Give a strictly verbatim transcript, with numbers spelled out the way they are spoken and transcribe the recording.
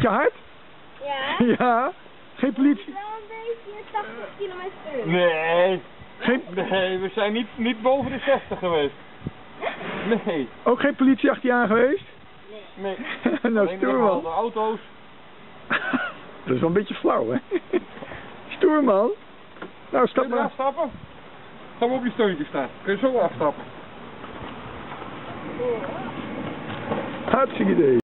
hard? Ja. Ja. Geen politie? Wel een beetje tachtig kilometer per uur. Nee. Geen... Nee, we zijn niet, niet boven de zestig geweest. Nee. Ook geen politie achter je aan geweest? Nee. Nou, Alleen stoer maar man. de auto's. Dat is wel een beetje flauw, hè? Stoer man. Nou, stap Kun je maar. afstappen? Gaan we op je steuntje staan. Kun je zo afstappen. Hartstikke idee.